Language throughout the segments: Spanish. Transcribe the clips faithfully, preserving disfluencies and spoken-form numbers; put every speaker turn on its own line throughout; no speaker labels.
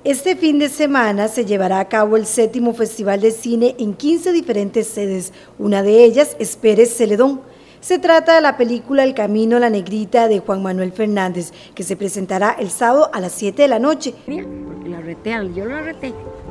Este fin de semana se llevará a cabo el séptimo Festival de Cine en quince diferentes sedes. Una de ellas es Pérez Celedón. Se trata de la película El Camino a la Negrita de Juan Manuel Fernández, que se presentará el sábado a las siete de la noche.
Porque la retean, yo la reté.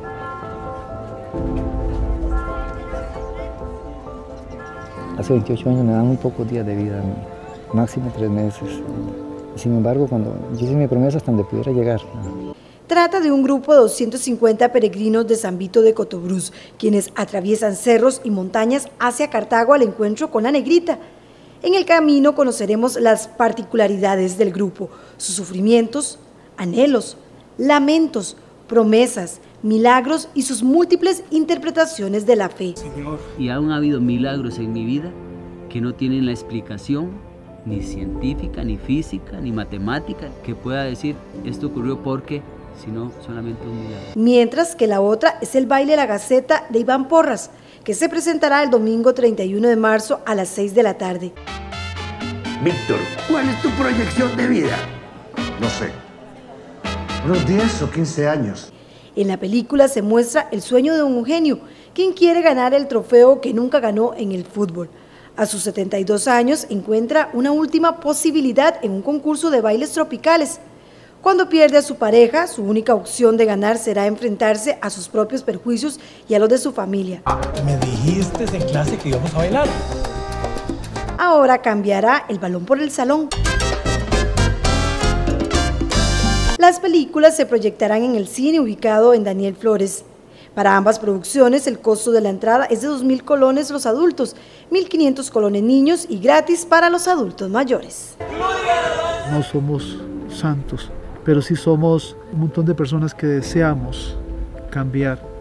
Hace veintiocho años me dan muy pocos días de vida, máximo tres meses. Sin embargo, cuando yo hice mi promesa hasta donde pudiera llegar.
Trata de un grupo de doscientos cincuenta peregrinos de San Vito de Cotobruz, quienes atraviesan cerros y montañas hacia Cartago al encuentro con la Negrita. En el camino conoceremos las particularidades del grupo, sus sufrimientos, anhelos, lamentos, promesas, milagros y sus múltiples interpretaciones de la fe.
Señor. Y aún ha habido milagros en mi vida que no tienen la explicación ni científica, ni física, ni matemática, que pueda decir esto ocurrió porque, sino solamente un milagro.
Mientras que la otra es el baile La Gaceta de Iván Porras, que se presentará el domingo treinta y uno de marzo a las seis de la tarde.
Víctor, ¿cuál es tu proyección de vida?
No sé, unos diez o quince años.
En la película se muestra el sueño de un genio, quien quiere ganar el trofeo que nunca ganó en el fútbol. A sus setenta y dos años encuentra una última posibilidad en un concurso de bailes tropicales. Cuando pierde a su pareja, su única opción de ganar será enfrentarse a sus propios perjuicios y a los de su familia.
Me dijiste en clase que íbamos a bailar.
Ahora cambiará el balón por el salón. Las películas se proyectarán en el cine ubicado en Daniel Flores. Para ambas producciones, el costo de la entrada es de dos mil colones los adultos, mil quinientos colones niños y gratis para los adultos mayores.
No somos santos, pero sí somos un montón de personas que deseamos cambiar